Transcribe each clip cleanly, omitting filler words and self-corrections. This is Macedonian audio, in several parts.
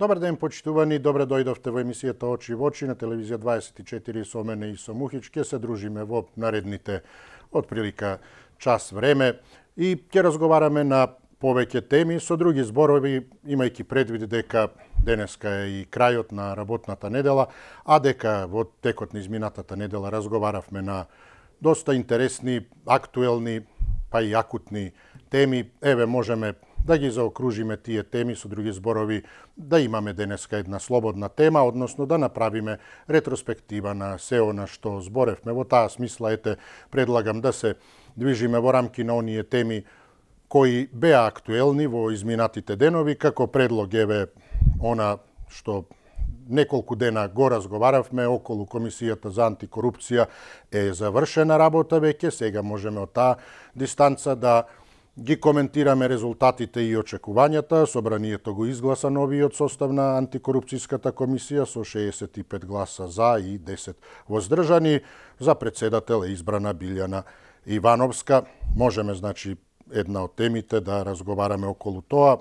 Добар ден, почитувани, добре дојдовте во емисијата Очи во очи на телевизија 24 со мене и со Мухич. Ке се дружиме во наредните отприлика час време и ќе разговараме на повеќе теми со други зборови, имајќи предвид дека денеска е и крајот на работната недела, а дека во текот на изминатата недела разговаравме на доста интересни, актуелни, па и акутни теми. Еве можеме да ги заокружиме тие теми со други зборови, да имаме денеска една слободна тема, односно да направиме ретроспектива на се она што зборевме. Во таа смисла, предлагам да се движиме во рамки на оние теми кои беа актуелни во изминатите денови, како предлог она што неколку дена го разговаравме околу Комисијата за антикорупција е завршена работа веќе, сега можеме од таа дистанца да ги коментираме резултатите и очекувањата. Собранието го изгласа новиот состав на антикорупцијската комисија со 65 гласа за и 10 воздржани. За председател е избрана Билјана Ивановска. Можеме, значи, една од темите да разговараме околу тоа.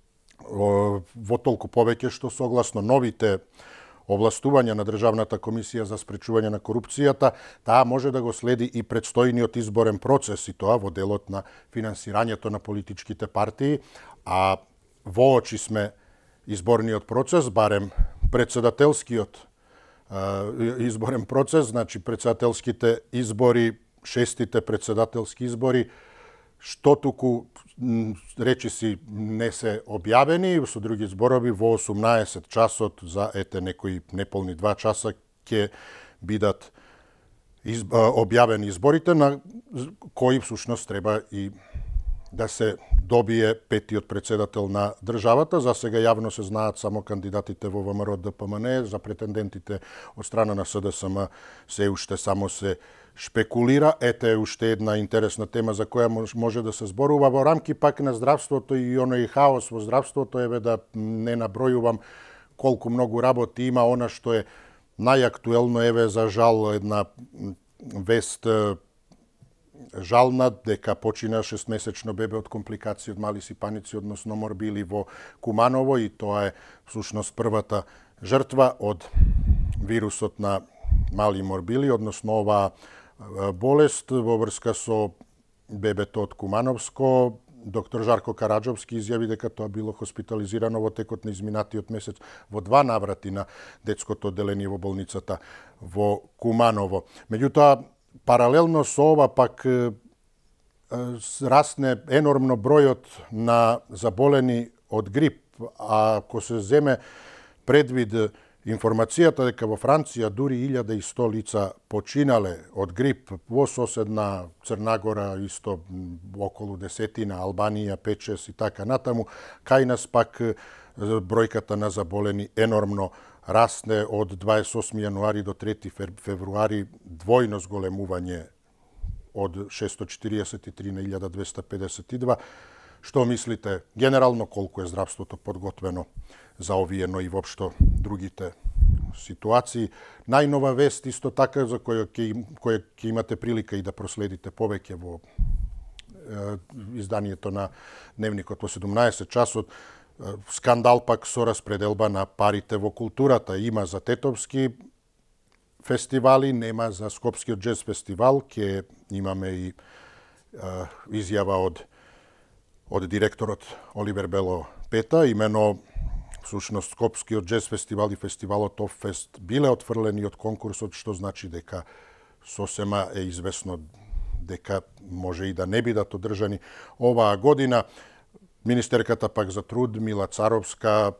Во толку повеќе што согласно новите овластувања на Државната комисија за спречување на корупцијата, таа може да го следи и предстојниот изборен процес, и тоа во делот на финансирањето на политичките партии, а воочи сме изборниот процес, барем председателскиот изборен процес, значи председателските избори, шестите председателски избори, што туку речиси не се објавени, со други зборови во 18 часот за некои неполни 2 часа ќе бидат објавени изборите, на кои всушност треба и да се добие петиот председател на државата. За сега јавно се знаат само кандидатите во ВМРО ДПМН, за претендентите од страна на СДСМ се уште само се шпекулира. Ете уште една интересна тема за која може да се зборува во рамки пак на здравството и оној хаос во здравството, да не набројувам колку многу работи има. Она што е најактуелно, за жал една вест жална, дека почина 6-месечно бебе од компликации од мали сипаници, односно морбили во Куманово, и тоа е всушност првата жртва од вирусот на мали морбили, односно оваа болест во врска со бебето од Кумановско. Доктор Жарко Караджовски изјави дека тоа било хоспитализирано во текот на изминатиот месец во 2 наврати на детското одделение во болницата во Куманово. Меѓутоа, паралелно со ова пак расне енормно бројот на заболени од грип, а ако се земе предвид информацијата дека во Франција дури 1100 лица починале од грип, во соседна Црнагора исто околу десетина, Албанија 5-6 и така натаму, кај нас пак бројката на заболени енормно расне од 28 јануари до 3 февруари, двојно зголемување од 643 на 1252. Што мислите генерално колку е здравството подготвено за овие, но и воопшто другите ситуации? Најнова вест исто така за која ќе имате прилика и да проследите повеќе во изданието на Дневникот во 17 часот. Скандал пак со распределба на парите во културата. Има за тетовски фестивали, нема за Скопскиот джез фестивал. Ќе имаме и изјава од директорот Оливер Бело Пета, имено всушност Скопскиот джез фестивал и фестивалот Оффест биле отфрлени од конкурсот, што значи дека сосема е известно дека може и да не бидат одржани оваа година. Министерката пак за труд Мила Царовска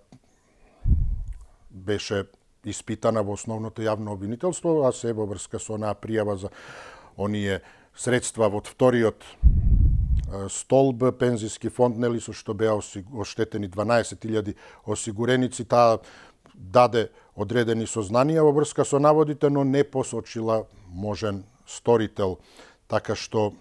беше испитана во основното јавно обвинителство, а се во врска со онаа пријава за оние средства од вториот столб пензиски фонд, нели, со што беа оштетени 12.000 осигуреници. Таа даде одредени сознанија во врска со наводите, но не посочила можен сторител, така што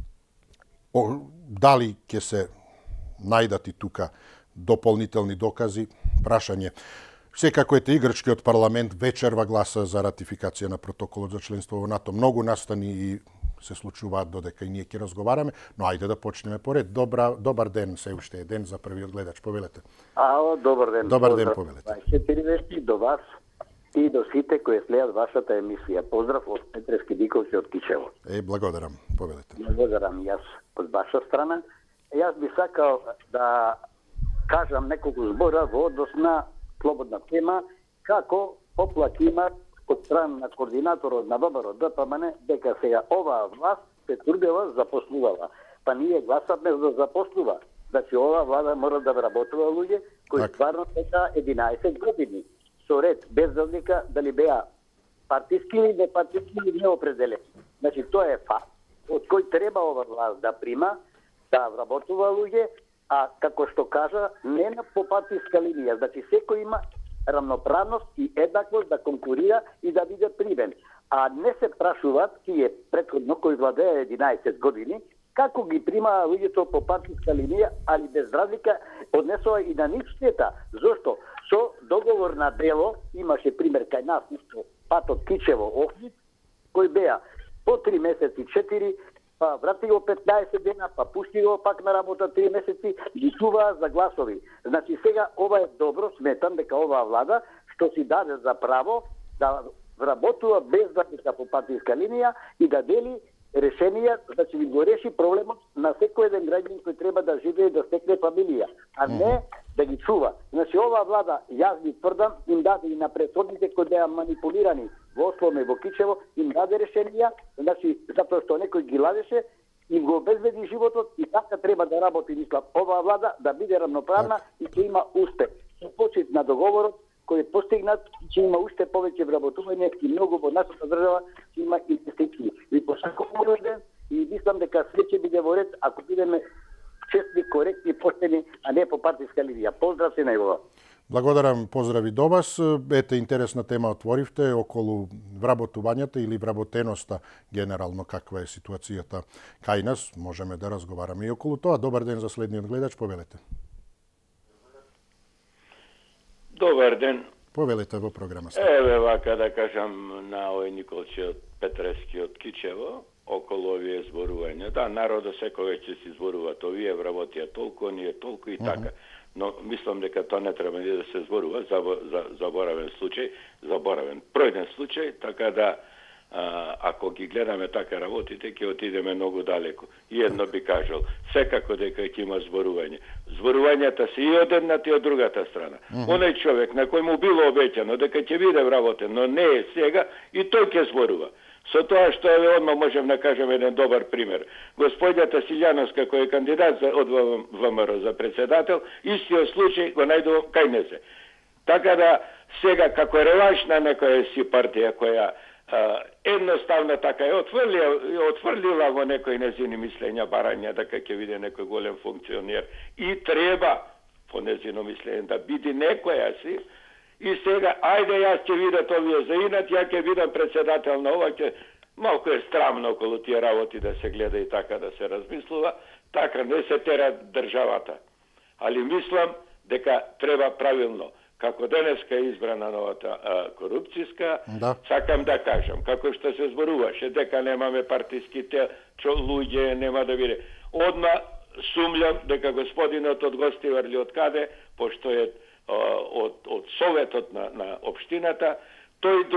дали ќе се најдат и тука дополнителни докази, прашање. Секако и грчкиот парламент вечерва гласа за ратификација на протоколот за членство во НАТО. Многу настани и се случуваат додека и ние ќе разговараме, но ајде да почнеме поред. Добар ден, се уште е ден за првиот гледач, повелете. Добар ден. Добар ден, повелете. 24 вести до вас и до сите кои следат вашата емисија. Поздрав од Петрески Диковци од Кичево. Благодарам, повелете. Благодарам јас од ваша страна. Јас би сакал да кажам неколку збора во однос на слободна тема, како поплаки има од страна на координаторот на ВМРО ДПМН дека сега оваа власт се трудела запослувала. Па ние гласавме за запослува. Значи оваа влада мора да вработува луѓе кои стварно сега 11 години со ред, без разлика дали беа партиски или непартиски или неопределени. Значи тоа е факт од кој треба ова власт да прима, да вработува луѓе, а како што кажа, не на по партиска линија. Значи секој има равноправност и еднаквост да конкурира и да биде примен. А не се прашуваат тие претходно кои владеа 11 години, како ги примаа луѓето по партиска линија, али без разлика однесува и на нив штета. Зошто? Со договор на дело, имаше пример кај нас, патот Кичево-Охрид, кој беа по 3 месеци 4, па врати го 15 дена, па пушти го пак на работа 3 месеци, ги чуваа за гласови. Значи сега ова е добро, сметам дека оваа влада што си даде за право да вработува без разлика по партиска линија и да дели решенија, значи ви го реши проблемот на секој еден граѓанин кој треба да живее и да стекне фамилија, а не да ги чува. Значи оваа влада, јас ги тврдам, им даде и на претходните кои беа манипулирани во Осломе и во Кичево, им даде решенија, значи затоа што некој ги ладеше, им го обезбеди животот и така треба да работи, мислам, оваа влада да биде равноправна и ќе има успех. Со почит на договорот кој е постигнат, ќе има уште повеќе вработување и многу во нашата држава ќе има инвестиции. И посакувам ден и мислам дека све ќе биде во ред ако бидеме честни, коректни, поштени, а не по партиска линија. Поздрав се најгола. Благодарам, поздрави до вас. Ете, интересна тема отворивте околу вработувањата или вработеноста генерално, каква е ситуацијата кај нас. Можеме да разговараме и околу тоа. Добар ден за следниот гледач, повелете. Добар ден. Повелете во програма. Еве вака да кажам на овој Николче од Петрески од Кичево, околу овие зборувања. Да, народот секогаш ќе се зборуваат, овие вработија толку, ние толку и така. Но мислам дека тоа не треба ни да се зборува, заборавен пројден случај, така да ако ги гледаме така работите, ќе отидеме многу далеко. И едно би кажал, секако дека ќе има зборување. Зборувањата се и од едната и од другата страна. Оној човек на кој му било обеќано дека ќе биде вработен, но не е сега, и тој ќе зборува. Со тоа што е одма можем да кажем еден добар пример. Господјата Силјановска која е кандидат од ВМРО за председател, истиот случај го најдувам кај незе. Така да сега како реванш на некоја си партија која едноставно така е отфрлила во некои незини мислења, барања дека ќе биде некој голем функционер и треба по незино мислење да биде некоја си. И сега, ајде јас ќе видат овие за инат, ја ќе бидам председател на ова, малку е страмно околу тие работи да се гледа и така да се размислува, така не се тера државата. Али мислам дека треба правилно. Како денеска е избрана новата корупцијска, сакам да кажам, како што се зборуваше, дека немаме партиските луѓе, нема да биде. Одма сумљам дека господинот од Гостивар или од каде, пошто е од советот на општината, тој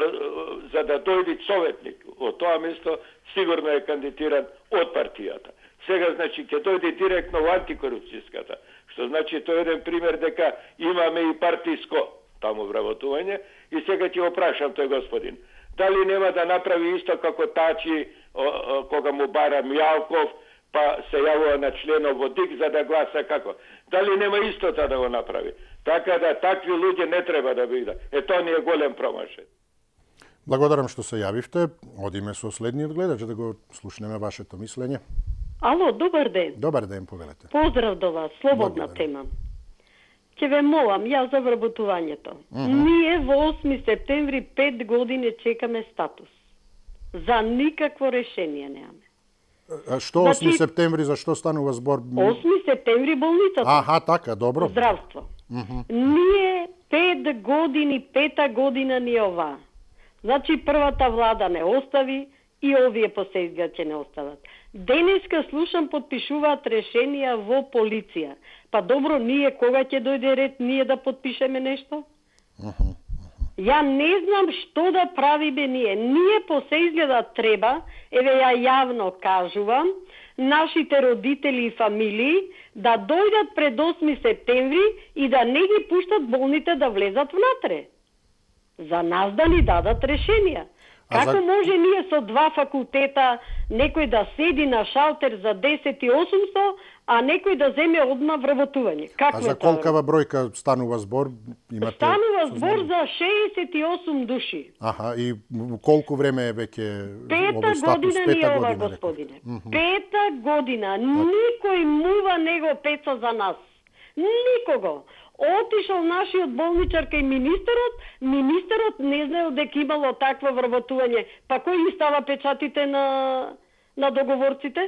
за да дојде советник од тоа место, сигурно е кандидиран од партијата. Сега, значи, ќе дојде директно во антикорупцијската, што значи тој еден пример дека имаме и партиско таму вработување, и сега ќе го прашам тој господин, дали нема да направи исто како Тачи, кога му бара Мјалков, па се јавува на членов во ДИК за да гласа како. Дали нема истото да го направи? Така да такви луѓе не треба да бидат. Тоа ни е голем промашај. Благодарам што се јавивте. Одиме со следниот гледач да го слушнеме вашето мислење. Ало, добар ден. Добар ден, повелете. Поздрав до вас, слободна тема. Ќе ве молам, јас за вработувањето. Ние во 8 септември 5 години чекаме статус. За никакво решение немаме. Што 8 септември, за што станува збор? 8 септември болницата. Аха, така, добро. Здравство. Ние 5 години, 5-та година ни ова. Значи првата влада не остави, и овие посега ќе не остават. Денеска слушам подпишуваат решенија во полиција. Па добро, ние кога ќе дојде ред ние да подпишеме нешто? Ја не знам што да правиме ние. Ние по се изгледа треба, еве ја јавно кажувам, нашите родители и фамилии да дојдат пред 8 септември и да не ги пуштат болните да влезат внатре. За нас да ни дадат решенија. Како може ние со 2 факултета некој да седи на шалтер за 10.800, а некој да земе одма вработување? Како а за колкава бројка станува збор? Имате станува збор за 68 души. Аха, и колку време е веќе овој статус? Пета година ни е ова, господине. 5 година. Никој мува не го пеца за нас. Никого. Отишол нашиот болничар кај министерот не знаел дека имало такво вработување. Па кој ги става печатите на договорците?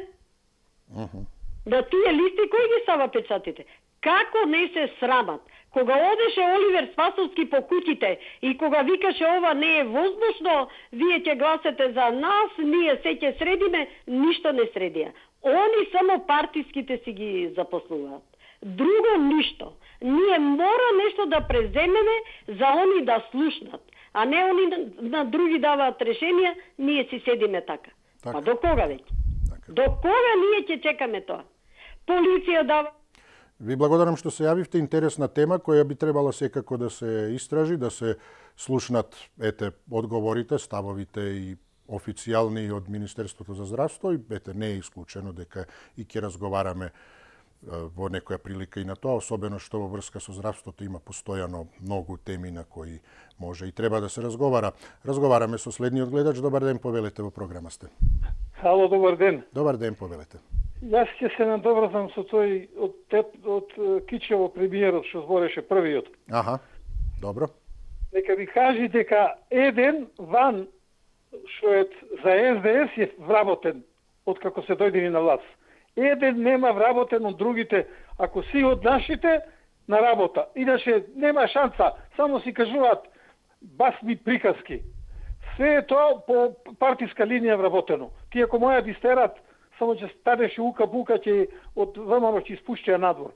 Да тие листи кој ги става печатите? Како не се срамат? Кога одеше Оливер Спасовски по куќите и кога викаше ова не е возможно, вие ќе гласате за нас, ние се ќе средиме, ништо не средија. Они само партиските си ги запослуваат. Друго ништо. Ние мора нешто да преземеме за они да слушнат, а не они на други даваат решенија, ние си седиме така. Па до кога веќе? До кога ние ќе чекаме тоа? Полиција дава... Ви благодарам што се јавивте, интересна тема која би требало секако да се истражи, да се слушнат одговорите, ставовите и официјални од Министерството за здравство и не е исклучено дека и ќе разговараме во некоја прилика и на тоа, особено што во врска со здравството има постојано многу теми на кои може и треба да се разговара. Разговараме со следниот гледач. Добар ден, повелете, во програма сте. Ало, добар ден. Добар ден, повелете. Јас ќе се надобрзам со тој од Кичево премиерот што збореше првиот. Аха, добро. Нека ви кажи дека еден ван што е за СДС е вработен откако се дојдени на власт. Еден нема вработен од другите, ако си од нашите на работа. Иначе нема шанса, само си кажуваат басни приказки. Све е тоа по партиска линија вработено. Тие ако моја дистерат, само ќе станеше ука-бука, ќе од ВМРО ќе испуштија надвор.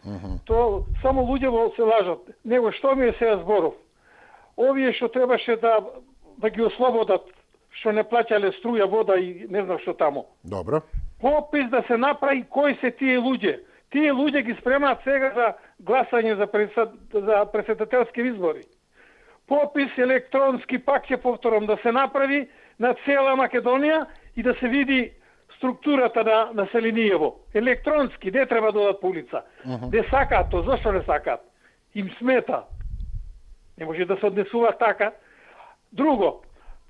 То само луѓе се лажат. Него што ми е сега зборов? Овие што требаше да ги ослободат, што не плаќале струја, вода и не знам што тамо. Добро. Попис да се направи кои се тие луѓе. Тие луѓе ги спремаат сега за гласање за председателски избори. Попис електронски, пак ќе повторам, да се направи на цела Македонија и да се види структурата на населението. Електронски, не треба да одат по улица. Не сакаат то, зашто не сакаат? Им смета. Не може да се однесува така. Друго,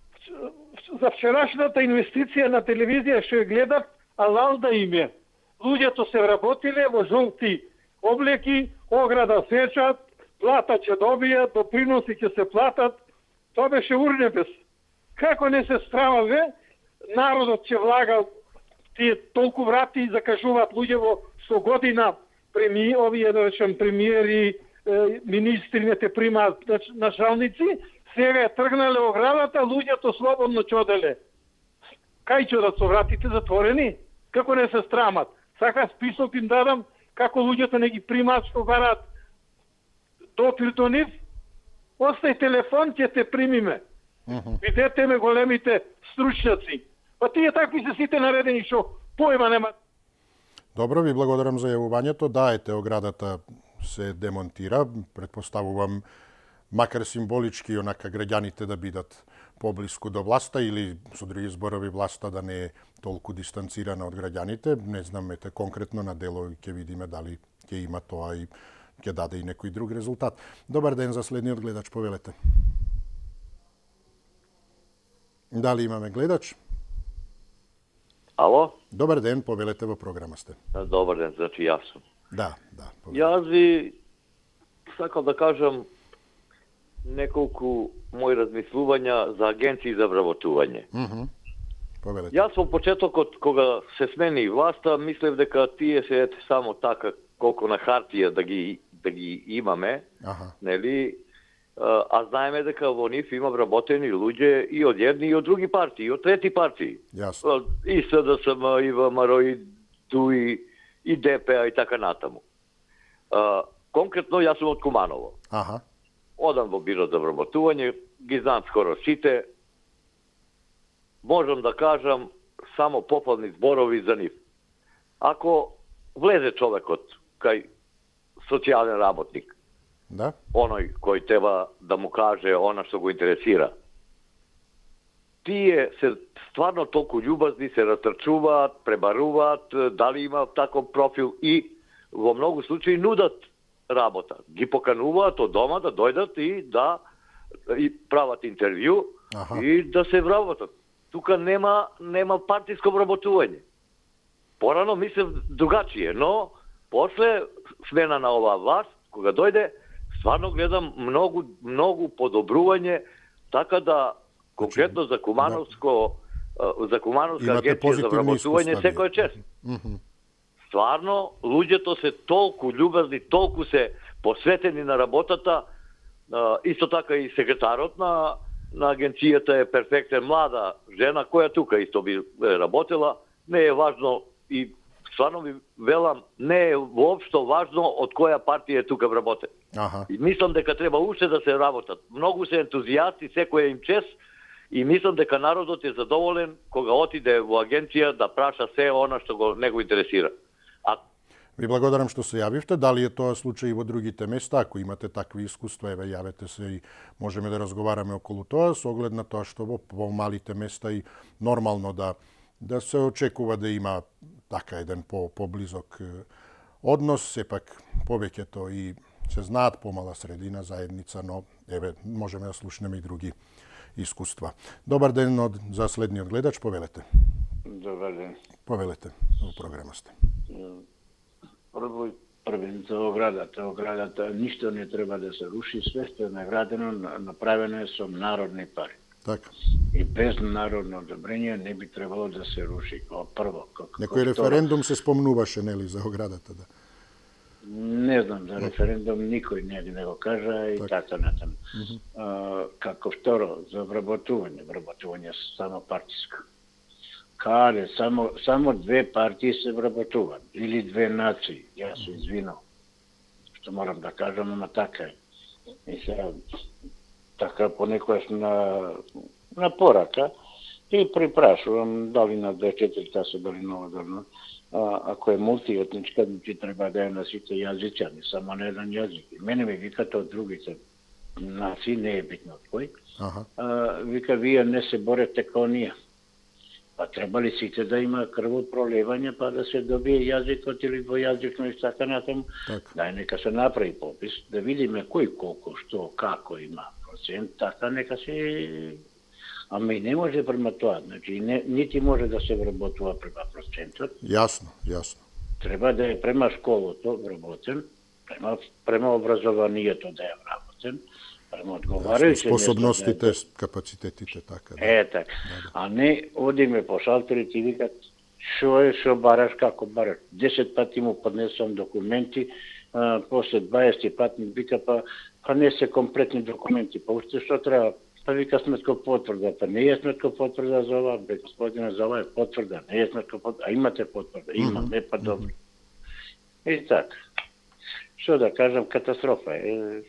за вчерашната инвестиција на телевизија што ја гледав, алал да им е. Луѓето се вработиле во жолти облеки, ограда сечат, плата ќе добијат, доприноси ќе се платат. Тоа беше урнебес. Како не се страваве, народот ќе влага тие толку врати и закажуваат луѓе во 100 година, овие да речем премиери, министри не те примаат началници, сега е тргнале оградата, луѓето слободно чоделе. Кај чодат со вратите затворени? Како не се страмат? Сака список им дадам, како луѓето не ги примаат што бараат допир до нив. Остај телефон, ќе те примиме. Видете ме големите стручњаци. Па тие такви се сите наредени што појма нема. Добро, ви благодарам за јавувањето. Да, оградата се демонтира. Предпоставувам макар символички онака граѓаните да бидат поблиску до власта или со други зборови власта да не е толку дистанцирана од граѓаните. Не знам конкретно на дело ќе видиме дали ќе има тоа и ќе даде и некој друг резултат. Добар ден за следниот гледач, повелете. Дали имаме гледач? Ало? Добар ден, повелете, во програма сте. Добар ден, значи јас сум. Да. Повелете. Јас ви сакам да кажам неколку мои размислувања за агенции за вработување. Повелете. Јас во почетокот, кога се смени власта, мислев дека тие се само така колку на хартија да ги имаме, нели, а знаеме дека во нив има вработени луѓе и од едни и од други партии, и од трети партии. Јасно. И СДСМ, и ВМРО, и ДУИ, и ДПА и така натаму. Конкретно, јас сум од Куманово. Аха. Одам во бiro за вработување, ги знам скоро сите. Можам да кажам само пофални зборови за нив. Ако влезе човекот кај социјален работник, Да. оној кој треба да му каже она што го интересира, тие се стварно толку љубазни, се растрчуваат, пребаруваат, дали има таков профил и во многу случаи нудат работа. Ги покануваат од дома да дојдат и да и прават интервју. Аха. И да се вработат. Тука нема партиско вработување. Порано мислев другачие, но после смена на оваа власт, кога дојде, стварно гледам многу подобрување, така да конкретно за Кумановска агенција за вработување секој чест. Стварно, луѓето се толку љубазни, толку се посветени на работата, исто така и секретарот на агенцијата е перфектен, млада жена која тука исто би работела. Не е важно и стварно ви велам, не е воопшто важно од која партија е тука вработен. Аха. И мислам дека треба уште да се работат. Многу се ентузијасти, секој им чест и мислам дека народот е задоволен кога отиде во агенција да праша се она што не го интересира. Ви благодарам што се јавивте. Дали е тоа случај и во другите места? Ако имате такви искуства, еве јавете се и можеме да разговараме околу тоа, со оглед на тоа што во малите места и нормално да се очекува да има така еден поблизок однос, сепак повеќето и се знаат, помала средина, заедница, но еве можеме да слушнеме и други искуства. Добар ден за следниот гледач, повелете. Добар ден. Повелете, во програма сте. Првен за оградата ништо не треба да се руши, све што е наградено, направено е со народни пари. Така. И без народно одобрение не би требало да се руши. Прво. Некој референдум се спомнуваше, нели, за оградата, да? Не знам за референдум, никој не го кажа и така натаму. Како второ, за вработување само партиско. Каде, само две партии се вработуваат, или две нации, јас се извинам, што морам да кажам, ама така е. И сега, така понекојаш на порака, и припрашувам дали на 24 часа, дали новодорно, ако е мултиетничка, ти треба да е на сите јазици, не само на еден јазик. Мене ми викате од другите нации, не е битно од кој. Вика, вие не се борете као ние. Па треба ли сите да има крвопролевање, па да се добие јазикот или двојазично и така натаму? Дај, нека се направи попис, да видиме кој колко, што, како има процент, така нека се... Ама и не може према тоа, значи нити може да се вработува према процентот. Јасно. Треба да е према школото вработен, према образованието да е вработен, према одговарајќи способностите, капацитетите, така. Така. А не одиме по шалтерите и викат шо бараш, како бараш. 10 пати му поднесам документи, после 20 пати ми вика па не се комплетни документи, па уште што треба? Па вика сметко потврда, па не е сметко потврда за ова, бе господине, за ова е потврда, не е сметко потврда, а имате потврда, имам, не па добро. И така. Што да кажам, катастрофа е.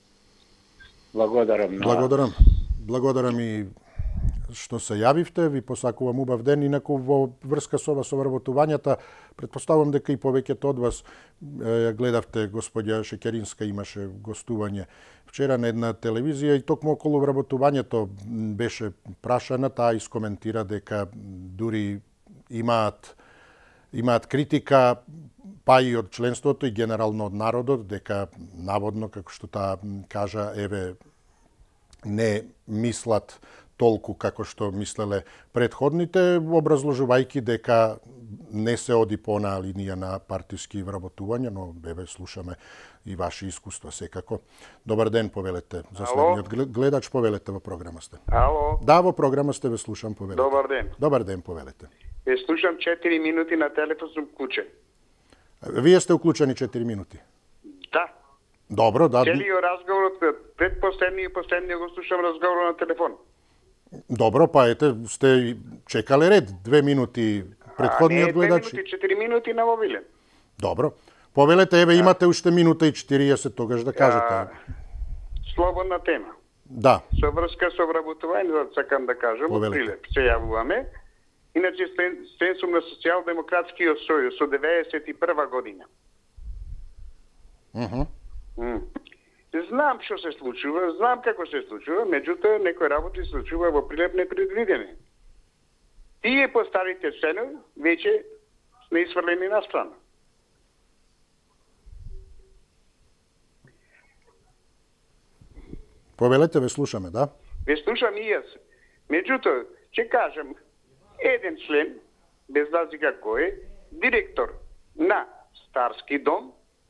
Благодарам и што се јавивте, ви посакувам убав ден, инаку во врска со ова со вработувањата, претпоставувам дека и повеќето од вас гледавте, господја Шекеринска имаше гостување вчера на една телевизија и токму околу вработувањето беше прашана, таа искоментира дека дури имаат критика, па и од членството и генерално од народот, дека наводно, како што таа кажа, еве, не мислат толку како што мислеле предходните, образложувајќи дека не се оди по онаа линија на партиски вработувања, но еве слушаме и ваши искуства секако. Добар ден, повелете. За следниот гледач, повелете, во програма сте. Ало? Да, во програма сте, ве слушам, повелете. Добар ден. Добар ден, повелете. Ве слушам 4 минути на телефон, сум вклучен. Вие сте уклучени 4 минути? Да. Добро, да. Целиот разговор од предпоследниот и последниот го слушам разговор на телефон. Добро, па ете, сте чекале ред 2 минути предходниот гледач. 2 минути, 4 минути на мобилен. Добро. Повелете, еве имате уште минута и 40 тогаш да кажете. Слободна тема. Да. Со врска со вработување, сакам да кажам, од Прилеп се јавуваме. Иначе член сум на Социјалдемократскиот сојуз од 91 година. Знам што се случува, знам како се случува, меѓутоа некои работи се случува во Прилеп непредвидени. Тие по старите членови веќе сме исфрлени на страна. Повелете, ве слушаме, да? Ве слушам и јас. Меѓутоа, ќе кажам, еден член, без разлика кој е, директор на Старски дом,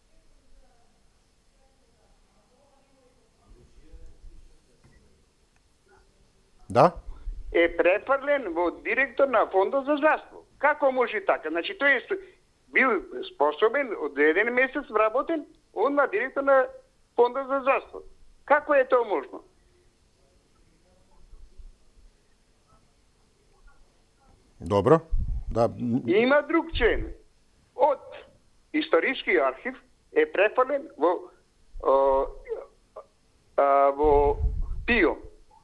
да? Е префрлен во директор на Фондот за здравство. Како може така? Значи, тој е бил способен од еден месец вработен, он на директор на Фондот за здравство. Како е тоа можно? Добро. Да. Има друг член од историски архив е префрлен во ПИО.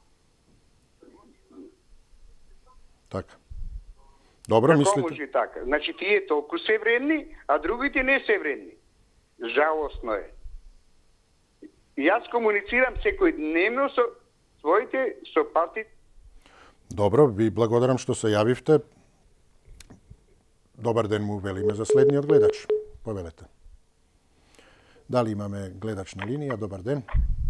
Така. Добро, мислите? Како може така? Значи, тие толку се вредни, а другите не се вредни. Жалосно е. Јас комуницирам секојдневно со своите сопарти. Добро, ви благодарам што се јавивте. Добар ден му велиме за следниот гледач. Повелете. Дали имаме гледач на линија? Добар ден.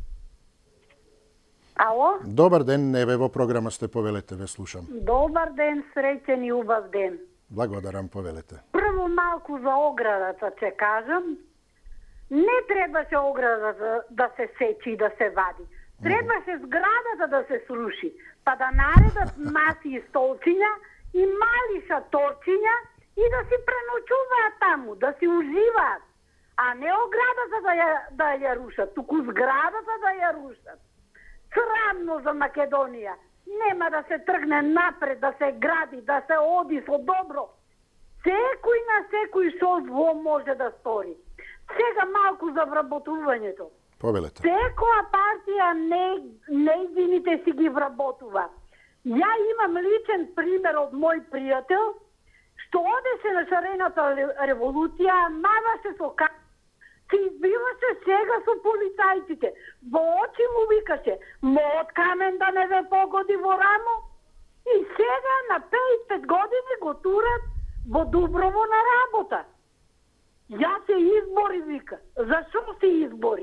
Ало? Добар ден, еве во програма сте, повелете, ве слушам. Добар ден, среќен и убав ден. Благодарам, повелете. Прво малку за оградата ќе кажам. Не требаше оградата да се сечи и да се вади. Требаше зградата да се сруши, па да наредат маси и столчиња и мали шаторчиња и да си преночуваат таму, да си уживаат, а не оградата да ја рушат, туку зградата да ја рушат. Срамно за Македонија. Нема да се тргне напред, да се гради, да се оди со добро. Секој на секој со зло може да стори. Сега малку за вработувањето. Повелете. Секоја партија нејзините си ги вработува. Ја имам личен пример од мој пријател, што одеше на шарената револуција, маваше со кај, се избиваше сега со полицајците. Во очи му викаше, мод камен да не ве погоди во рамо. И сега на 55 години го турат во Дуброво на работа. Ја се избори, вика. Зашо се избори?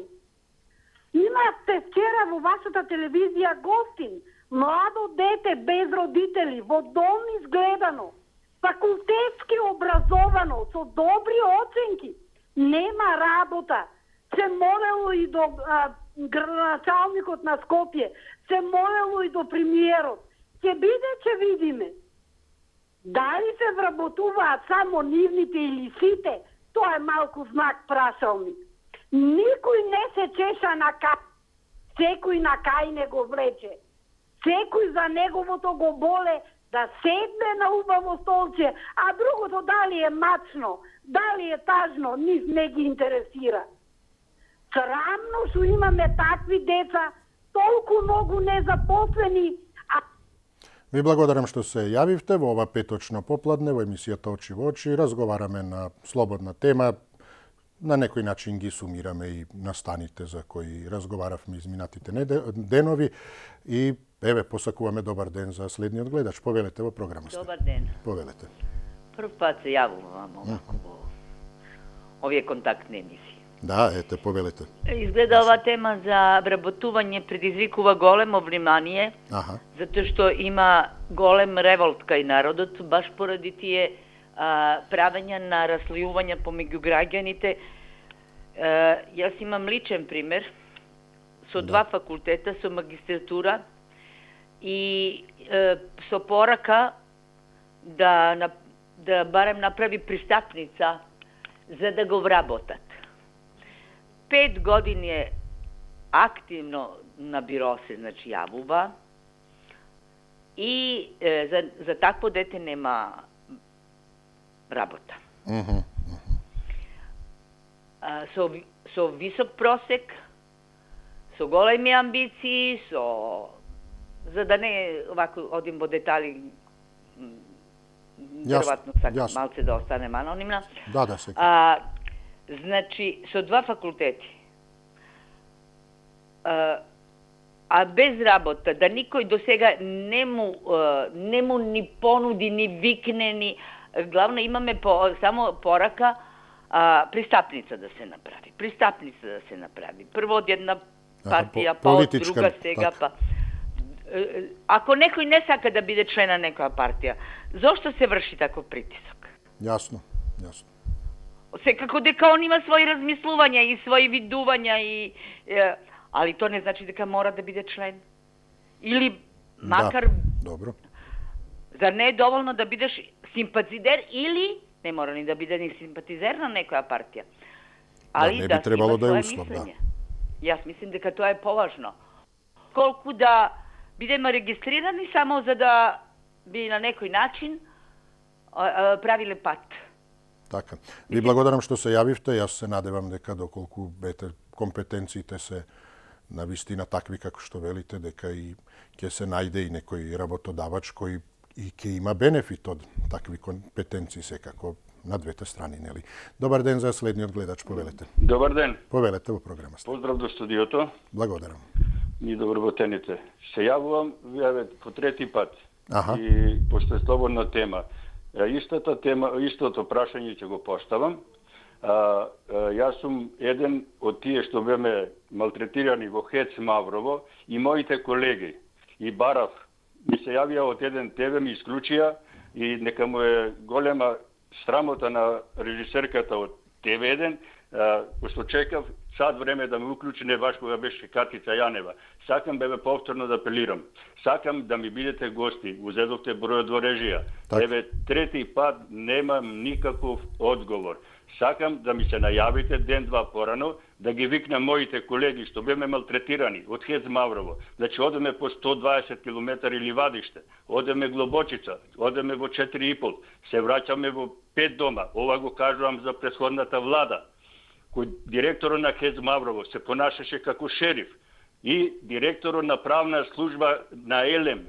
Имате вчера во вашата телевизија гостин, младо дете без родители, во дом изгледано, факултетски образовано, со добри оценки. Нема работа. Се молело и до градоначалникот на Скопје, се молело и до премиерот. Ќе биде, ќе видиме. Дали се вработуваат само нивните или сите, тоа е малку знак прашалник. Никој не се чеша на кај, секој на кај не го влече. Секој за неговото го боле да седне на убаво столче, а другото дали е мачно, дали е тажно, нив не ги интересира. Срамно што имаме такви деца, толку многу незапослени. Ви благодарам што се јавивте во ова петочно попладне во емисијата Очи во очи. Разговараме на слободна тема. На некој начин ги сумираме и настаните за кои разговаравме изминатите денови. И еве, посакуваме добар ден за следниот гледач. Повелете во програма сте. Добар ден. Повелете. Прв пат се јавувам овако во овие контактни емисии. Да, ете, повелете. Изгледа ова тема за вработување предизвикува големо внимание, затоа што има голем револт кај народот, баш поради тие правења на раслојувања помеѓу граѓаните. Јас имам личен пример со два факултета, со магистратура и со порака да барем направи пристапница за да го вработат. 5 godine aktivno nabirao se, znači, jabuba i za takvo dete nema rabota. So visok prosek, so golemi ambiciji, za da ne ovako odim po detalji, vjerovatno sad malce da ostanem anonimna. Da, se. Znači, so 2 fakulteti. A bez rabota, da nikoj do сега не му ни понуди, ни викне, ни... Главно имаме само порака пристапница да се направи. Пристапница да се направи. Прво од една партија, па од друга сега, па... Ако некој не сака да биде член на некоја партија, зошто се врши таков притисок? Јасно. Секако дека он има своји размислувања и своји видувања, али то не значи дека мора да биде член. Или макар... Добро. Зар не е доволно да бидеш симпатизер или не мора ни да биде ни симпатизер на некоја партија. Али не би требало да е услов, да. Јас мислим дека тоа е поважно. Колку да бидеме регистрирани само за да би на некој начин правиле пат. Така. Ви благодарам што се јавивте. Јас се надевам дека доколку компетенциите се навистина такви како што велите, дека и ќе се најде и некој работодавач кој и ќе има бенефит од такви компетенции секако на двете страни, нели? Добар ден за следниот гледач, повелете. Добар ден. Повелете во програмата. Поздрав до студиото. Благодарам. И добровотените. Се јавувам по 3 пат. И пошто е слободна тема. Истото прашање ќе го поставам. Јас сум еден од тие што беме малтретирани во ХЕЦ Маврово и моите колеги. И барав, ми се јавија од еден ТВ, ми исклучија и нека му е голема срамота на режисерката од ТВ1, пошто чекав сад време да ме уклучи, не баш кога беше Катица Јанева. Сакам повторно да апелирам. Сакам да ми бидете гости. Узедовте бројот во режија. Еве, 3 пат немам никаков одговор. Сакам да ми се најавите ден-два порано, да ги викнам моите колеги што беме малтретирани од ХЕЦ Маврово. Значи, одеме по 120 км ливадиште, одеме Глобочица, одеме во 4,5, се враќаме во 5 дома. Ова го кажувам за претходната влада, кој директорот на ХЕЦ Маврово се понашаше како шериф и директорот на правна служба на ЕЛЕМ,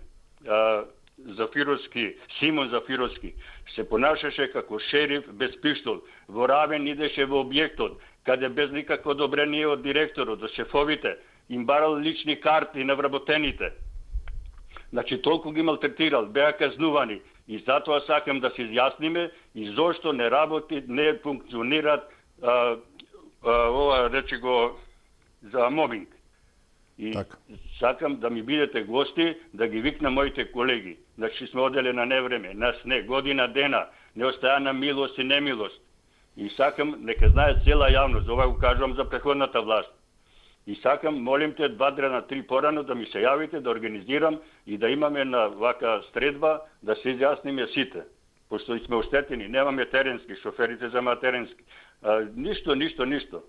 Симон Зафировски, се понашаше како шериф без пиштол. Во Равен идеше во објектот, каде без никакво одобрение од директорот, до шефовите, им барал лични карти на вработените. Значи, толку ги малтретирал, беа казнувани. И затоа сакам да се изјасниме и зошто не работи, не функционират ова речи го за мобинг. И сакам да ми бидете гости, да ги викнам моите колеги. Значи сме оделе на невреме, нас не, година дена, не остаја на милост и немилост. И сакам, нека знае цела јавност, ова го кажувам за претходната власт. И сакам, молим те 2-3 порано да ми се јавите, да организирам и да имаме на вака средба, да се изјасниме сите. Пошто сме оштетени, немаме теренски, шоферите земаат теренски. Ништо.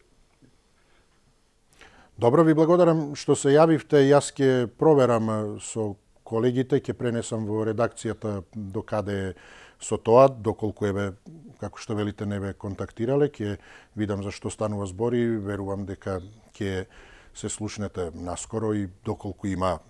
Добро, ви благодарам што се јавивте. Јас ќе проверам со колегите, ќе пренесам во редакцијата докаде со тоа, доколку како што велите, не ве контактирале, ќе видам за што станува збор и верувам дека ќе се слушнете наскоро и доколку има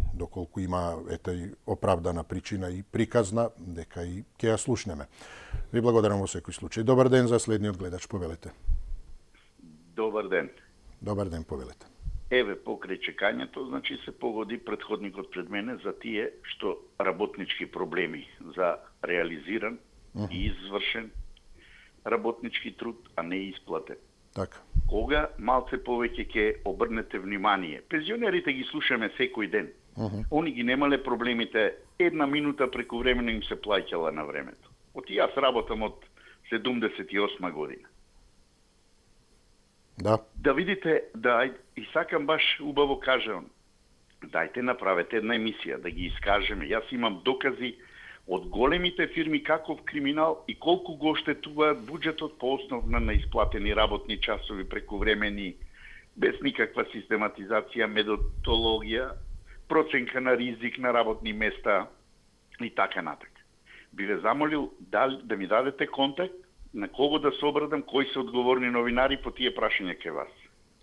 и оправдана причина и приказна, дека и ќе ја слушнеме. Ви благодарам во секој случај. Добар ден за следниот гледач, повелете. Добар ден. Добар ден, повелете. Еве, покрај чекањето, значи се погоди претходникот пред мене за тие што работнички проблеми, за реализиран и извршен работнички труд, а не исплатен. Така. Кога малце повеќе ќе обрнете внимание? Пензионерите ги слушаме секој ден. Они ги немале проблемите, 1 минута прекувремено им се плаќала на времето. Јас работам од 78 година. Да видите, и сакам баш убаво кажам, дајте направете една емисија, да ги искажеме. Јас имам докази од големите фирми каков криминал и колку го оштетува буџетот по основна на исплатени работни часови, прекувремени, без никаква систематизација, методологија, проценка на ризик на работни места и така натака. Би ве замолил да ми дадете контакт на кого да се обрадам, кои се одговорни новинари по тие прашања ке вас.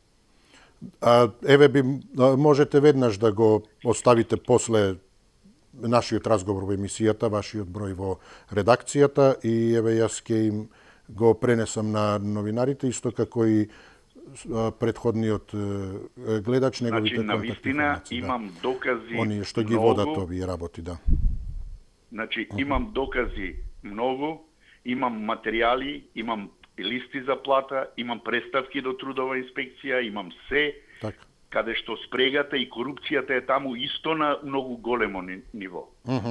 Еве можете веднаш да го оставите после нашиот разговор во емисијата, вашиот број во редакцијата и еве јас ќе им го пренесам на новинарите, исто како и предходниот гледач, неговите контакти. Навистина имам докази оние што ги водат овие работи, да. Значи, имам докази многу, имам материјали, имам листи за плата, имам представки до трудова инспекција, имам се, каде што спрегата и корупцијата е таму исто на многу големо ниво.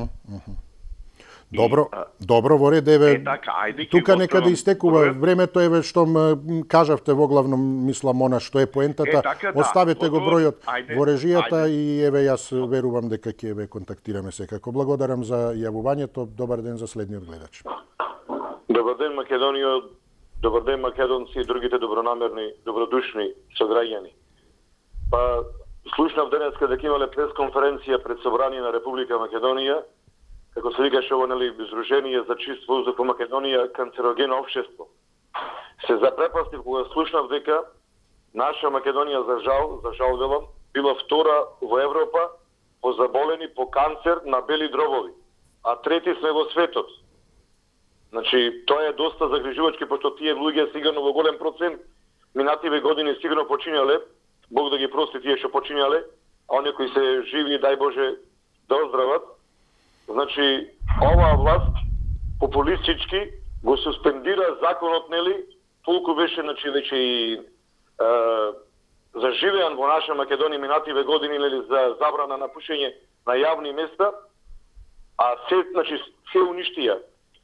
Добро, во ред, еве, тука некаде истекува времето, еве, што кажавте во главном, мислам, она што е поентата, оставете го бројот во режијата и еве, јас верувам дека ќе ве контактираме секако. Благодарам за јавувањето, добар ден за следниот гледач. Добар ден, Македонија, добар ден, македонци и другите добронамерни, добродушни сограѓани. Па, слушнав денеска дека имале пресконференција пред Собрание на Република Македонија, како се викаше ово, нели, Издружение за чист воздух во Македонија, канцерогено општество. Се запрепастив кога слушнав дека наша Македонија, за жал велам, била втора во Европа по заболени по канцер на бели дробови, а трети сме во светот. Значи, тоа е доста загрижувачки, пошто тие луѓе сигурно во голем процент минативе години сигурно починале, Бог да ги прости тие што починале, а оние кои се живи, дај Боже, да оздрават. Значи, оваа власт популистички го суспендира законот, нели, толку беше, значи, веќе и заживеан во наша Македонија минативе години, нели, за забрана на пушење на јавни места, а се, значи, се уништија.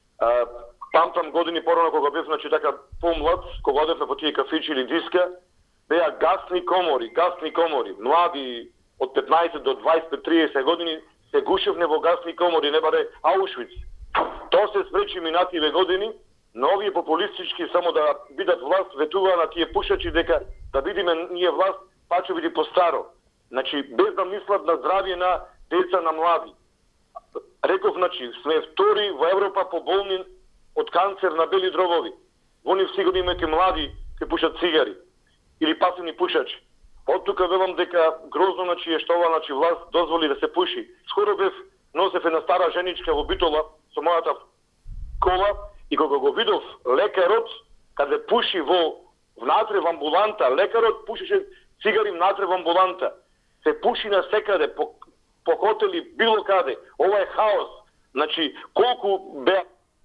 Памтам години порано кога бев, значи, така помлад, кога одевме по тие кафичи или диска, беа гасни комори, млади од 15 до 25-30 години, се гушевне во гасни комори, не баре Аушвиц. Тоа се спречи минативе години, но овие популистички само да бидат власт, ветуваа на тие пушачи дека да бидиме ние власт, па ќе биде постаро. Значи, без да мислат на здравје на деца, на млади. Реков, значи, сме втори во Европа поболни од канцер на бели дробови. Во нив сигурно имајќи млади ке пушат цигари или пасивни пушачи. Од тука велам дека грозно, значи, е што ова, значи, власт дозволи да се пуши. Скоро бев носев една стара женичка во Битола со мојата кола и кога го видов лекарот каде пуши внатре во амбуланта, лекарот пушише цигари внатре во амбуланта. Се пуши на секаде, по хотели, било каде. Ова е хаос. Значи, колку беа...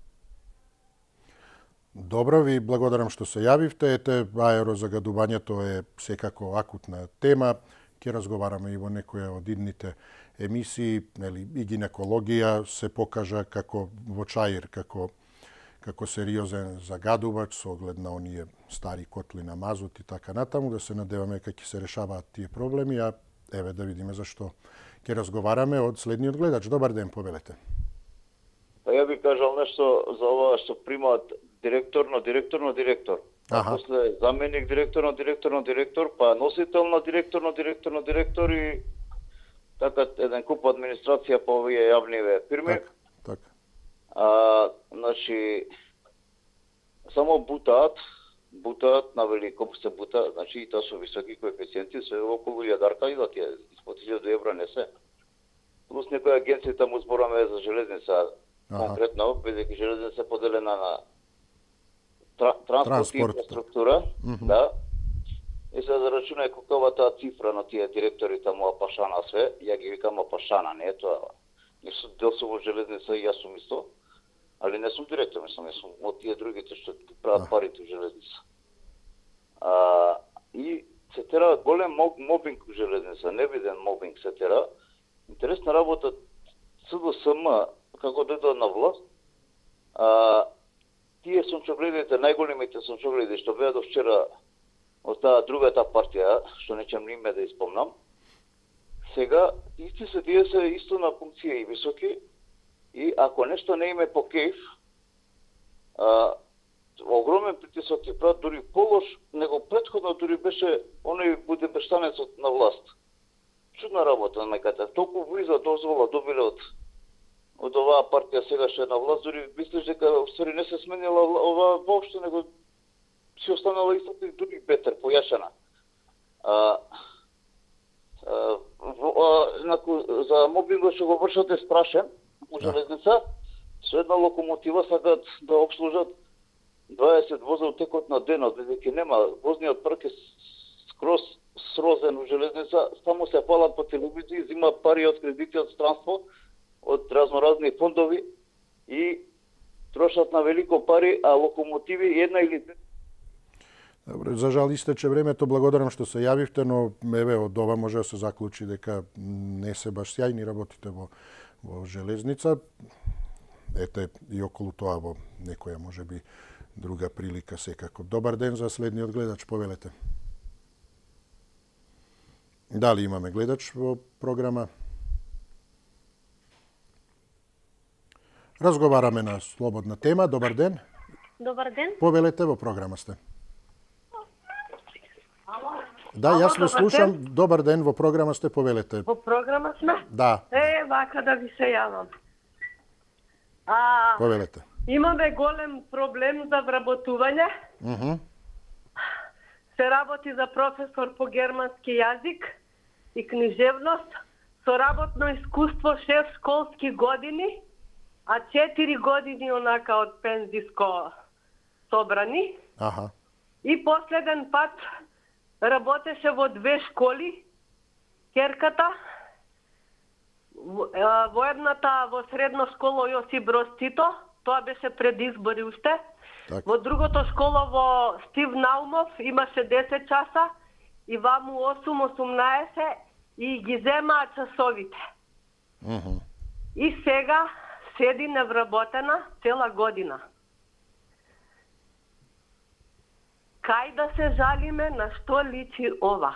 Добро, ви благодарам што се јавивте. Ете, аерозагадувањето е секако акутна тема. Ќе разговараме и во некоја од идните емисии, нели, и гинекологија се покажа како воочаир, како сериозен загадувач со оглед на оние стари котли на мазут и така натаму, да се надеваме како ќе се решаваат тие проблеми, а еве да видиме зашто ќе разговараме од следниот гледач. Добар ден, повелете. Па ја би кажал нешто за ова што примаат директор, после заменик директор, па носител на директор и така еден куп администрација по овие јавни фирми. Значи, само бутаат на велико се бута, значи и тоа со високи коефициенти, се околу 1000 идат, испод 1000 евра не се. Плюс некоја агенција таму збораме за железница, конкретно, бидејќи железница е поделена на транспорт и инфраструктура, да. И се зарачуна колкова таа цифра на тие директори таму апашана све, ја ги викам апашана, не е тоа. Не сум дел со во железница и јас сум исто, али не сум директор, мислам, јас сум од тие другите што прават парите во железница. И се тера голем мобинг во железница, невиден мобинг се тера. Интересна работа ЦДСМ, како дојдоа на власт, тие сончогледите, најголемите сончогледи што беа до вчера од таа другата партија, што не ќе име да испомнам, сега исти се тие се исто на функција и високи, и ако нешто не име по кејф, огромен притисок ќе прават дури полош, него претходно дури беше оној будемештанецот на власт. Чудна работа на неката. Толку близо дозвола добиле од оваа партија сега што е на власт, дури мислиш дека устари не се сменила ова воопшто, него си останала истата и дури бетер, појашена. За мобилот што го вршат е страшен у железница, со една локомотива сакат да обслужат 20 воза текот на денот, бидејќи нема возниот парк е скроз срозен у железница, само се фалат по телевизии, зима пари од кредити од странство, од разноразни фондови и трошат на велико пари, а локомотиви една или две. Добре, за жал истече времето, благодарам што се јавивте, но еве од ова може да се заклучи дека не се баш сјајни работите во железница. Ете и околу тоа во некоја можеби друга прилика секако. Добар ден за следниот гледач, повелете. Дали имаме гледач во програма? Разговараме на слободна тема. Добар ден. Добар ден. Повелете, во програма сте. Да, јас ве слушам. Добар ден, во програма сте, повелете. Во програма сме? Да. Вака да ви се јавам. Повелете. Имаме голем проблем за вработување. Се работи за професор по германски јазик и книжевност со работно искуство 6 школски години, а 4 години онака од пензиско собрани. И последен пат работеше во 2 школи, керката, во едната во средна школа Јосип Броз Тито, тоа беше пред избори уште. Во другото школа во Стив Наумов имаше 10 часа и ваму 8-18 и ги земаа часовите. И сега седи невработена цела година. Кај да се жалиме, на што личи ова?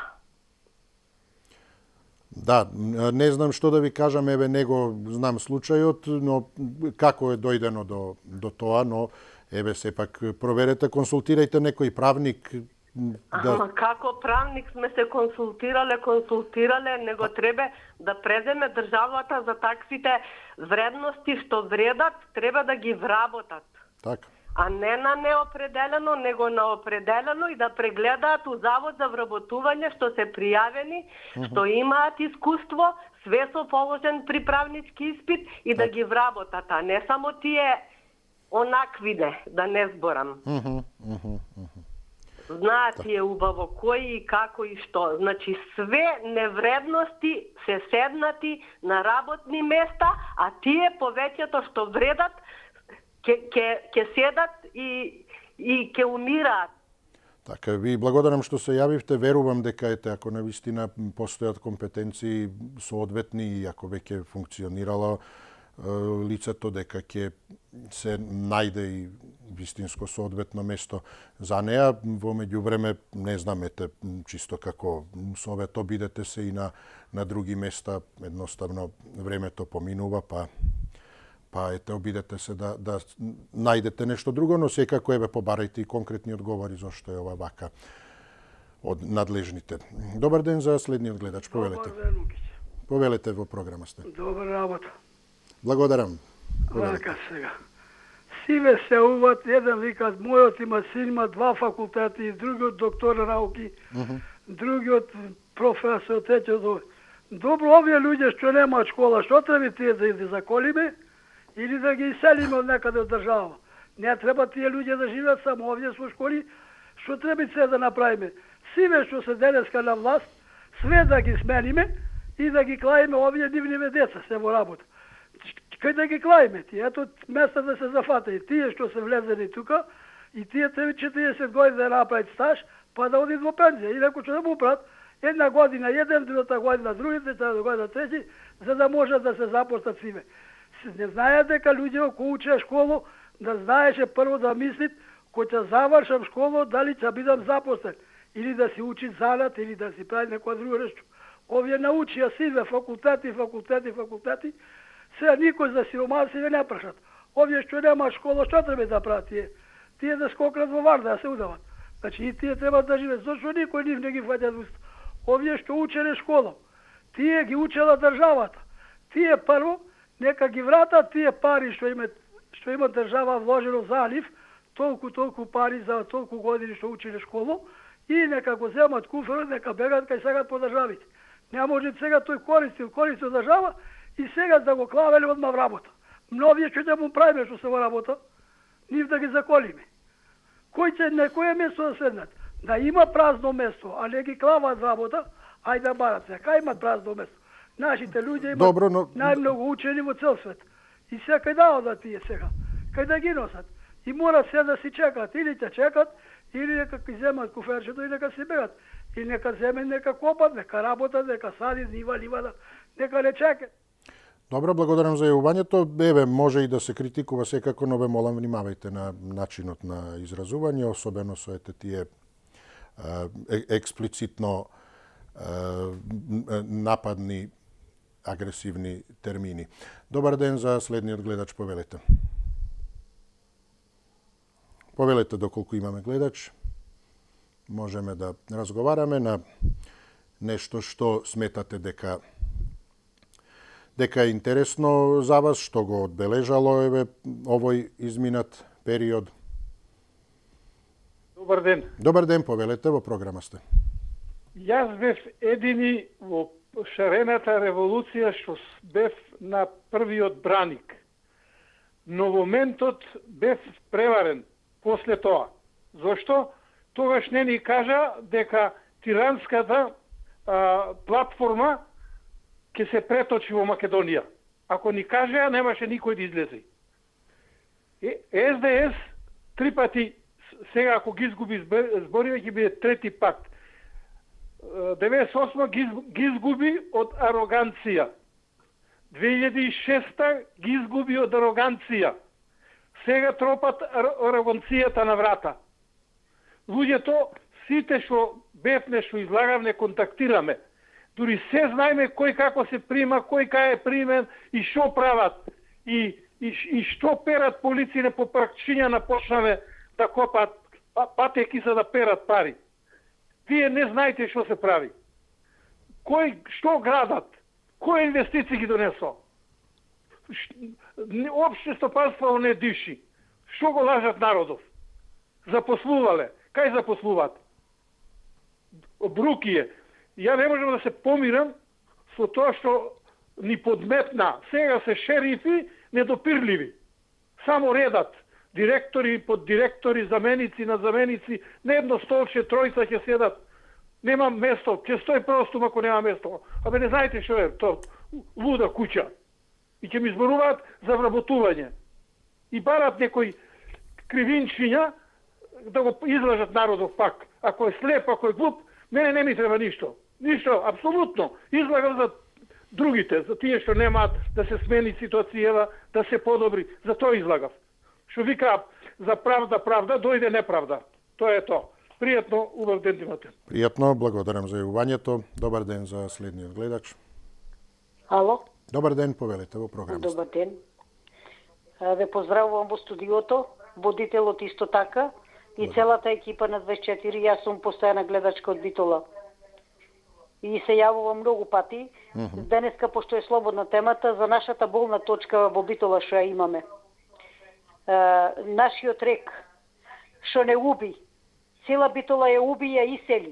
Да, не знам што да ви кажам, еве него знам случајот, но како е дојдено до тоа, но еве сепак проверете, консултирајте некој правник. Како правник сме се консултирале, него треба да преземе државата за таквите вредности што вредат, треба да ги вработат. Така. А не на неопределено, него на определено и да прегледаат у Завод за вработување што се пријавени, што имаат искуство, све со положен приправнички испит и да ги вработат, а не само тие онаквиде, да не зборам. Знаат тие убаво кои и како и што. Значи све невредности се седнати на работни места, а тие повеќето што вредат ќе седат и ќе умираат. Така, ви благодарам што се јавивте. Верувам дека ако навистина постојат компетенции соодветни и ако веќе функционирало лицето, дека ќе се најде и вистинско соодветно место за неа. Во меѓувреме, не знам, чисто како совет, обидете се и на други места. Едноставно, времето поминува, па обидете се да најдете нешто друго, но секако побарајте и конкретни одговори зашто е ова вака од надлежните. Добар ден за следниот гледач, повелете. Добар ден, Лукиć. Повелете, во програма сте. Добра работа. Благодарам. Вака сега. Сиве се уват, еден викат, мојот има син, има 2 факултети, и другиот доктор науки, другиот професор, третиот. Добро, овие луѓе што немаат школа, што треба тие да ги заколиме или да ги иселиме од некаде од држава? Не треба тие луѓе да живеат само овие со школи. Што треба се да направиме? Сиве што се денеска на власт, све да ги смениме и да ги клаиме овие нивниве деца се во работа. Кај да ги клаиме тие? Ето места да се зафатаи. Тие што се влезени тука и тие треба 40 години да направат стаж, па да одат во пензија. Инаку што да му прават една година еден, другата година другите, трета година трети, за да можат да се запослат сиве. Не знаат дека луѓе кои учеа школу, да знаеше прво да мислит кој ќе завршам школу, дали ќе бидам запослен, или да си учи занат, или да си прави некоја друга нешто. Овие научија сиве факултети, сега никој за сиромаси не прашат. Овие што нема школа, што треба да прават тие? тие да скокнат во Варда, да се удават. Значи и тие треба да живеат. Зошто никој нив не ги фаќа уст? Овие што учеле школа, тие ги учела државата. Тие прво нека ги вратат тие пари што има држава вложено за нив, толку пари за толку години што учеле школа, и нека го земат куферот, нека бегат кај сега по државите. Не може сега тој користил држава и сега да го клавели одма вработа. Многие ќе да му правиме што се во работа, нив да ги заколиме. Кој ќе на кое место да седнат? Да има празно место, а не ги клават работа, ајде да барат се. Кај имат празно место? Нашите луѓе имат најмногу учени во цел свет. И сега кај да одат тие сега? Кај да ги носат? И мора се да си чекат, или ќе чекат, или нека ги земат куферчето и нека си бегат. И нека земе, нека копат, нека работат, нека садат, нива, нека не чекат. Добро, благодарам за јавувањето. Еве, може и да се критикува секако, но ве молам внимавајте на начинот на изразување, особено со тие експлицитно нападни, агресивни термини. Добар ден за следниот гледач, повелете. Повелете доколку имаме гледач. Можеме да разговараме на нешто што сметате дека е интересно за вас, што го одбележало овој изминат период. Добар ден. Добар ден, повелете, во програма сте. Јас бев едини во шарената револуција што бев на првиот браник. Но во моментот бев преварен после тоа. Зошто? Тогаш не ни кажа дека тиранската платформа ќе се преточи во Македонија. Ако ни кажеа, немаше никој да излезе. СДС 3 пати, сега ако ги изгуби збориве, ќе биде трети пат. 98 ги изгуби од ароганција. 2006 ги изгуби од ароганција. Сега тропат ароганцијата на врата. Луѓето, сите што бевне, што излагавне, контактираме. Дури се знаеме кој како се прима, кој кај е примен и што прават. И што перат полицијне по паркчиња почнаме да копат патеки за да перат пари. Вие не знаете што се прави. Што градат? Кој инвестиции ги донесо? Опште стопанство не диши. Што го лажат народов? Запослувале. Кај запослуваат? Брукије. Ја не можам да се помирам со тоа што ни подметна. Сега се шерифи недопирливи. Само редат. Директори, поддиректори, заменици на заменици. На едно столче, тројца ќе седат. Нема место. Ќе стои простум ако нема место. Абе не знаете што е тоа. Луда куќа. И ќе ми зборуваат за вработување. И барат некој кривинчиња да го излажат народов пак. Ако е слеп, ако е глуп, мене не ми треба ништо. Ништо, апсолутно. Излагам за другите, за тие што немаат да се смени ситуацијава, да се подобри. За тоа излагав. Што вика за правда, дојде неправда. Тоа е тоа. Пријатно, убав ден имате. Пријатно, благодарам за јавувањето. Добар ден за следниот гледач. Ало? Добар ден, повелете во програма. Добар ден. Ве поздравувам во студиото, водителот исто така и целата екипа на 24. Јас сум постојана гледачка од Битола. И се јавувам многу пати. Денеска, пошто е слободна темата, за нашата болна точка во Битола што ја имаме. Нашиот рек, што не уби, цела Битола ја уби и ја исели.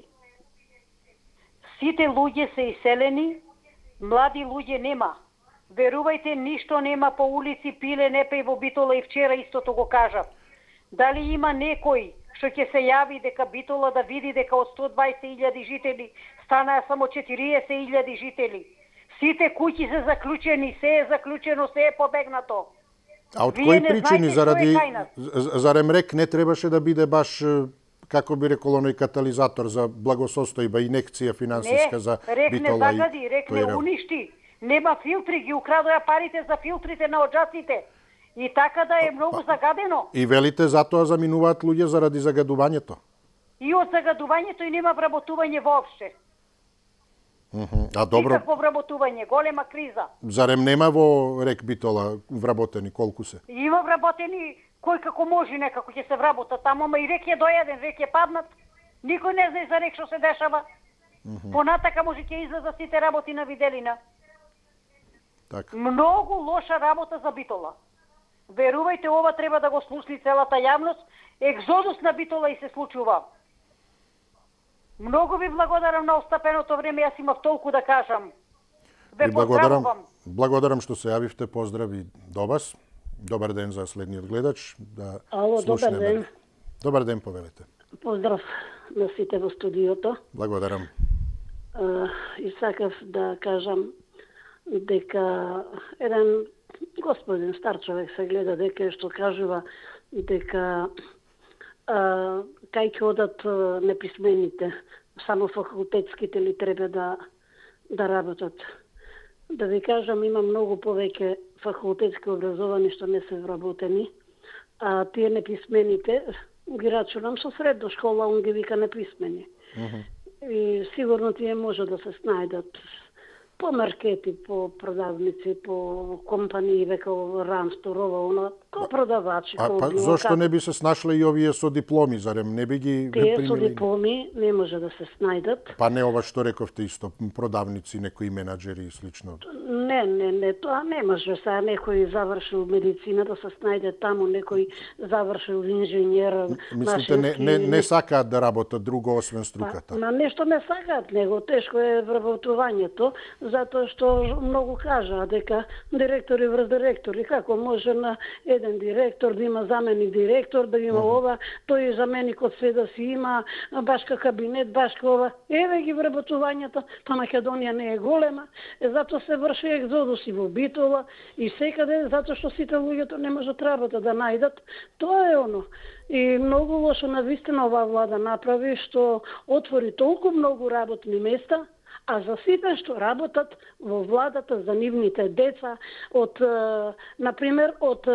Сите луѓе се иселени, млади луѓе нема. Верувајте, ништо нема по улици, пиле, не пеј во Битола и вчера истото го кажав. Дали има некој што ќе се јави дека Битола да види дека од 120.000 жители станаа само 40.000 жители. Сите куќи се заклучени, се е заклучено, се е побегнато. А од кои причини зарем рек не требаше да биде баш, како би рекол, оној катализатор за благосостојба, инекција финансиска за Битола? Не, рек не загади, рек не уништи. Нема филтри, ги украдоа парите за филтрите на оджаците. И така да е многу загадено. И велите затоа заминуваат луѓе заради загадувањето? И од загадувањето и нема вработување воопште. А добро. Никакво вработување, голема криза. Зарем нема во рек Битола вработени, колку се? Има вработени кој како може некако ќе се вработа таму, ама и рек е доеден, рек е паднат. Никој не знае за рек што се дешава. Понатака може ќе излеза сите работи на виделина. Така. Многу лоша работа за Битола. Верувајте, ова треба да го слушни целата јавност. Екзодус на Битола и се случува. Многу ви благодарам на остапеното време, јас имав толку да кажам. Ве поздравувам. Благодарам што се јавивте, поздрави до вас. Добар ден за следниот гледач. Да Ало, добар ден. Добар ден, повелете. Поздрав на сите во студиото. Благодарам. И сакав да кажам дека еден господин, стар човек се гледа дека што кажува дека кај ќе одат неписмените, само факултетските ли треба да работат. Да ви кажам, има многу повеќе факултетски образовани што не се вработени, а тие неписмените ги рачунам со средна школа, он ги вика неписмени. И сигурно тие може да се снајдат по маркети, по продавници, по компании, века Рамстор, оно, ко продавачи. Па зошто не би се снашле и овие со дипломи, зарем не би ги примили? Тие со дипломи не може да се снајдат. Па не ова што рековте исто, продавници, некои менаџери и слично. Не, тоа не може. Сега некој завршил медицина да се снајде таму, некој завршил инженер. Мислите, не сакаат да работат друго освен струката? Па, нешто не сакаат, него тешко е вработувањето, затоа што многу кажа дека директори врз директори, како може на еден директор да има заменик директор, да има ова, тој е заменик од све да си има, башка кабинет, башка ова. Еве ги вработувањето, па Македонија не е голема, затоа се врши екзодус и во Битола и секаде, затоа што сите луѓето не можат работа да најдат. Тоа е оно. И многу лошо навистина оваа влада направи што отвори толку многу работни места, а за сите што работат во владата за нивните деца, од, например, од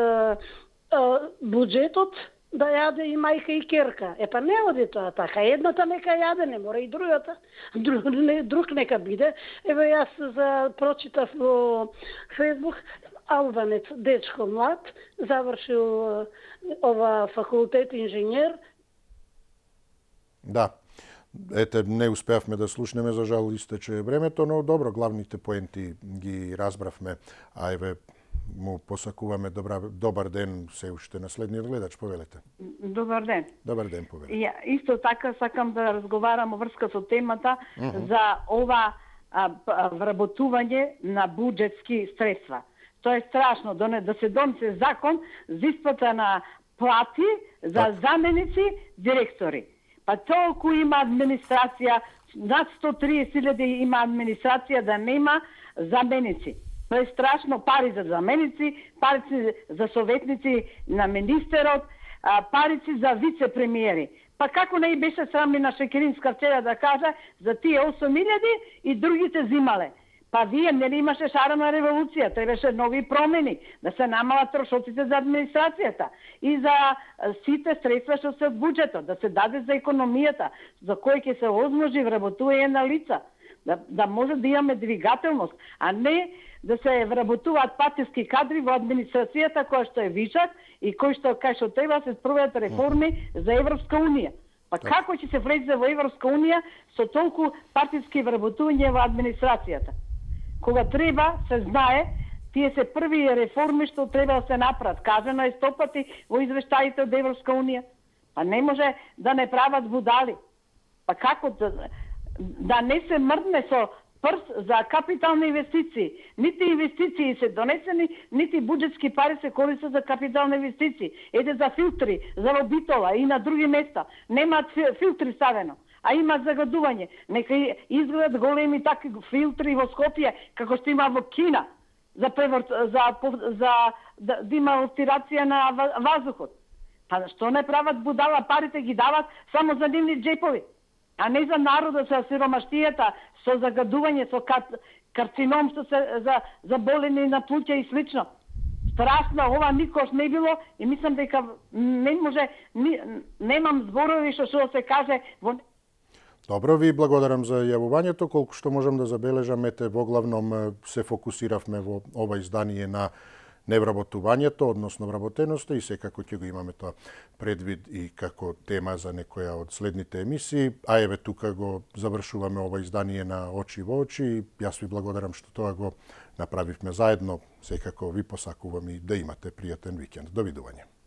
буџетот да јаде и мајка и керка. Епа не оди тоа така. Едната нека јаде, не мора и другата. Друг нека биде. Еве јас прочитав во Фейсбук, албанец, дечко млад, завршил ова факултет инженер. Да. Ете, не успеавме да слушнеме, за жал истече времето, но добро, главните поенти ги разбравме. А еве, му посакуваме добар ден се уште на следниот гледач, повелете. Добар ден. Добар ден, повелете. Ја исто така сакам да разговарам врска со темата за ова вработување на буџетски средства. Тоа е страшно, да се донесе закон за исплата на плати за заменици директори. Па толку има администрација, над 130.000 има администрација да нема заменици. Тоа е страшно, пари за заменици, пари за советници на министерот, парици за вице-премиери. Па како не беше срамни на Шекеринска вчера да кажа за тие 8.000 и другите зимале. Па вие нели имаше шарена револуција, требаше нови промени, да се намалат трошоците за администрацијата и за сите средства што се од буџетот, да се даде за економијата, за кој ќе се озможи вработување на лица, да може да имаме двигателност, а не да се вработуваат партиски кадри во администрацијата која што е вишак и кој што кај што треба се спроведат реформи за Европска унија. Па како ќе се влезе во Европска унија со толку партиски вработување во администрацијата? Кога треба, се знае, тие се први реформи што треба да се направат. Кажано е 100 пати во извештаите од Европска унија. Па не може да не прават будали. Па како да не се мрдне со прст за капитални инвестиции. Нити инвестиции се донесени, нити буџетски пари се користат за капитални инвестиции. Еде за филтри, за Битола и на други места. Немаат филтри ставено, а има загадување. Нека изгледат големи такви филтри во Скопје, како што има во Кина, за да има остирација на ваздухот. Па што не прават будала, парите ги дават само за нивни джепови, а не за народот, со сиромаштијата, со загадување, со карцином, за болени на плуќа и слично. Страшно, ова никош не било и мислам дека не може, немам зборови што се каже во... Добро, ви благодарам за јавувањето. Колку што можам да забележам, ете, во главном се фокусиравме во ова издание на невработувањето, односно вработеноста, и секако ќе го имаме тоа предвид и како тема за некоја од следните емисии. А еве тука го завршуваме ова издание на Очи во очи. Јас ви благодарам што тоа го направивме заедно. Секако ви посакувам и да имате пријатен викенд. Довидување.